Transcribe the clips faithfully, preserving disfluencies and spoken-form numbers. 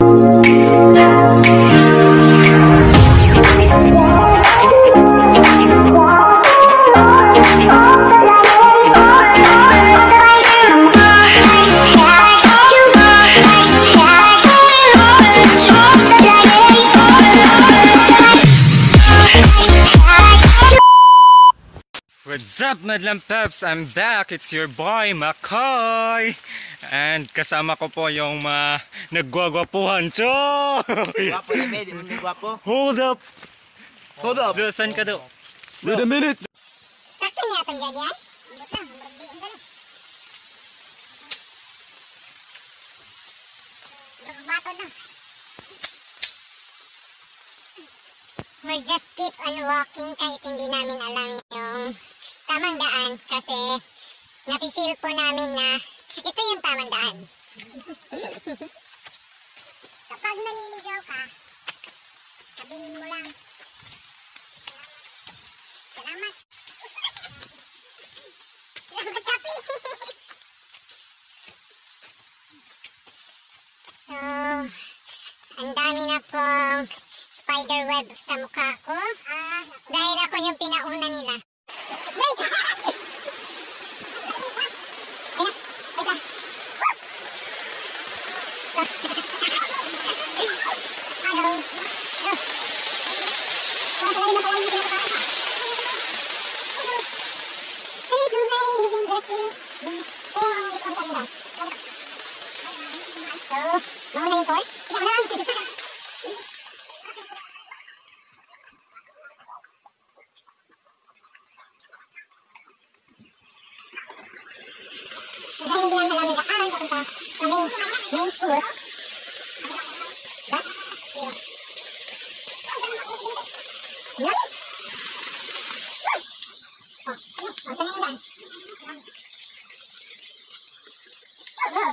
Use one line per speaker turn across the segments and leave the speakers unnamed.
What's up, Madlang Peps? I'm back. It's your boy, Makoy. And kasama ko po yung mga uh, naggwagwapuhan. Cho!
Gwapo na, di mo gwapo.
Hold up!
Hold up!
Bro, saan ka daw?
Wait a minute!
Sakto niya itong ganyan? We'll just keep on walking kahit hindi namin alam yung tamang daan kasi nafe-feel po namin na ito yung tamang daan. Kapag naliligaw ka, sabihin mo lang, salamat. Salamat, Sapi. So, ang dami na pong spider web sa mukha ko. Ah, dahil ako yung pinauna nila. Wait! Hello. So, mauna yung core? Dahil hindi lang namin daan papunta sa main, main school. But, yan. Oh, ano? Ang tanong lang. Oh,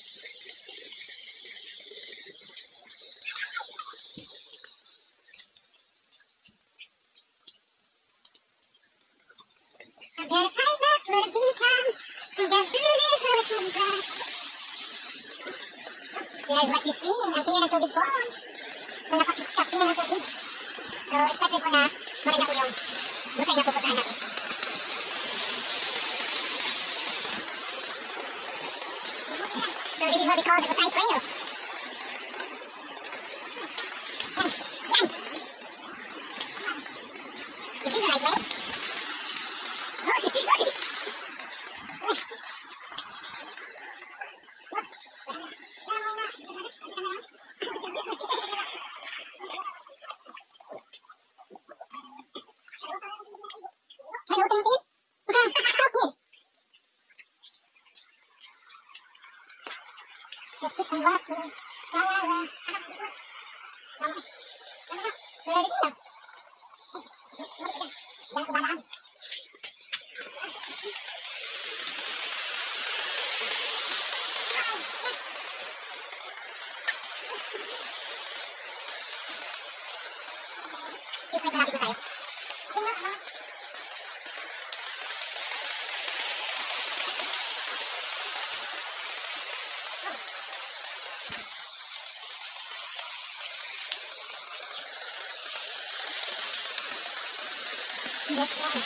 I'll get right back where we can. And the village where we can go. Here's what you see. Ang clear ng tubig ko. So, napakakil ng tubig. So, expected ko na maganda ko yung busay na pupuntahan natin. So, this is what we call the Busay Trail. Yan. Yan. Is this the right way? Just keep on walking. La-la-la. So, as what you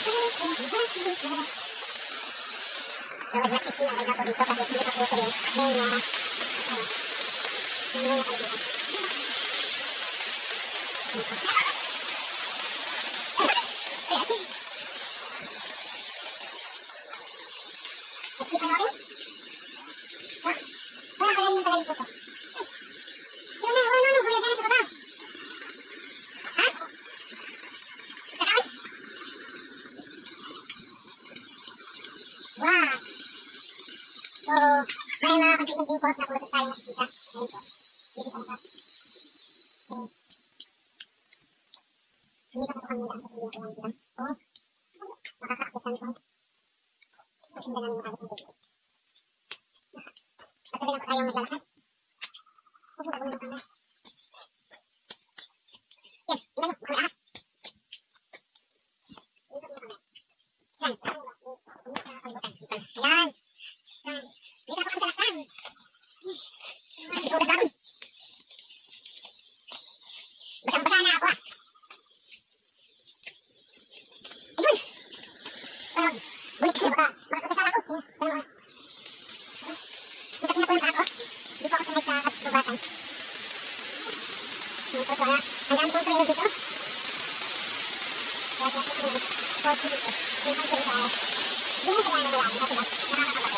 see, ang ganda ko dito kasi hindi pa po ito yung main na main na kalimutan. Let's keep on walking. Ha? Kaya pala yung pala yung puto. Ano na, ano na, buhay ka na sa baba. Ha? Kakawin? Wow! So, may mga konting-konting post na pulutot tayo nakikita. Ayun po. Dito sa mata. Hmm. Hindi pa po kami lang sa video ko lang sila. Oh, makakakasyan ko. Kasinda namin makakasyan ko. Patuloy lang po tayong maglalakad. Pupunta ko naman kami. Yan, ilan nyo, mga ahas. Dito ko naman kami. Yan. Ayan. Dito po kami sa lakad. Baka, baka kasala ko. Ano? Ikatina ko yung ako. Di po ako sanay sa katubatan. Dito ko na. Ang dami kong trail dito. Kaya kaya ko na. Port dito. Dito ko sa. Hindi mo sila nagawa. Kasi ba? Nakakabay.